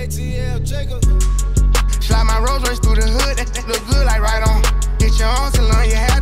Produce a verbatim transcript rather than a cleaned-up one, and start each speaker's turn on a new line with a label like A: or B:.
A: A T L Jacob.
B: Slide my Rolls Royce through the hood, that look good like right on. Get your own salon, you have